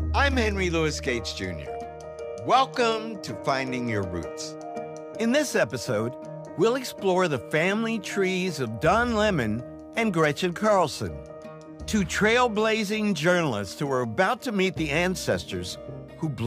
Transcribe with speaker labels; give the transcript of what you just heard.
Speaker 1: I'm Henry Louis Gates Jr. Welcome to Finding Your Roots. In this episode, we'll explore the family trees of Don Lemon and Gretchen Carlson, two trailblazing journalists who are about to meet the ancestors who